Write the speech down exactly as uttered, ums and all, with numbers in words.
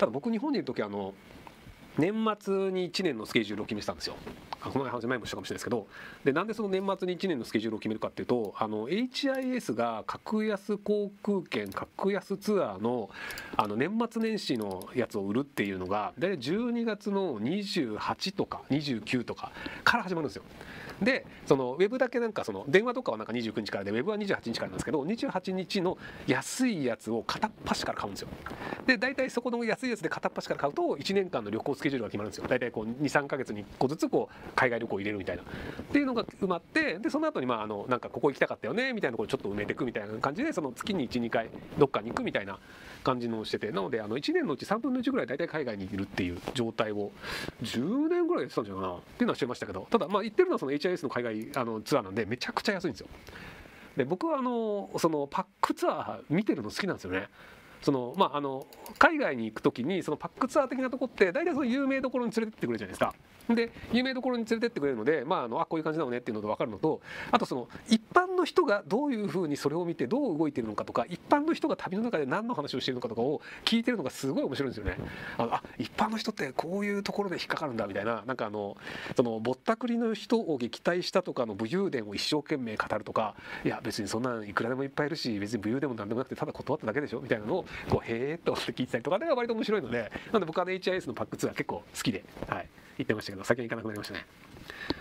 ただ僕日本にいる時あの年末にいちねんのスケジュールを決めてたんですよ。この話前もしたかもしれないですけど、でなんでその年末にいちねんのスケジュールを決めるかっていうと、あの エイチアイエス が格安航空券格安ツアーのあの年末年始のやつを売るっていうのが大体じゅうにがつのにじゅうはちとかにじゅうくとかから始まるんですよ。でそのウェブだけなんかその電話とかはなんかにじゅうくにちからでウェブはにじゅうはちにちからなんですけど、にじゅうはちにちの安いやつを片っ端から買うんですよ。で大体そこの安いやつで片っ端から買うといちねんかんの旅行スケジュールが決まるんですよ。大体こうにさんかげつにいっこずつこう海外旅行を入れるみたいなっていうのが埋まって、でその後にまああのなんかここ行きたかったよねみたいなところをちょっと埋めていくみたいな感じで、その月にいちにかいどっかに行くみたいな感じのをしてて、なのであのいちねんのうちさんぶんのいちぐらい大体海外にいるっていう状態をじゅうねんぐらいやってたんじゃないかなっていうのは知りましたけど、ただまあ行ってるのはその エイチアイエス の海外あのツアーなんでめちゃくちゃ安いんですよ。で僕はあのそのパックツアー見てるの好きなんですよね。そのまああの海外に行く時にそのパックツアー的なとこって大体その有名どころに連れてってくれるじゃないですか。で有名どころに連れてってくれるので、まあ、あのあこういう感じなのねっていうので分かるのと、あとその一般の人がどういうふうにそれを見てどう動いてるのかとか、一般の人が旅の中で何の話をしているのかとかを聞いてるのがすごい面白いんですよね。あのあ一般の人ってこういうところで引っかかるんだみたいな、なんかあのそのぼったくりの人を撃退したとかの武勇伝を一生懸命語るとか、いや別にそんなんいくらでもいっぱいいるし別に武勇伝も何でもなくてただ断っただけでしょみたいなのをこうへーっと思って聞いてたりとかでが割と面白いので、なので僕は エイチアイエス のパックツアー結構好きで、はい、行ってましたけど先に行かなくなりましたね。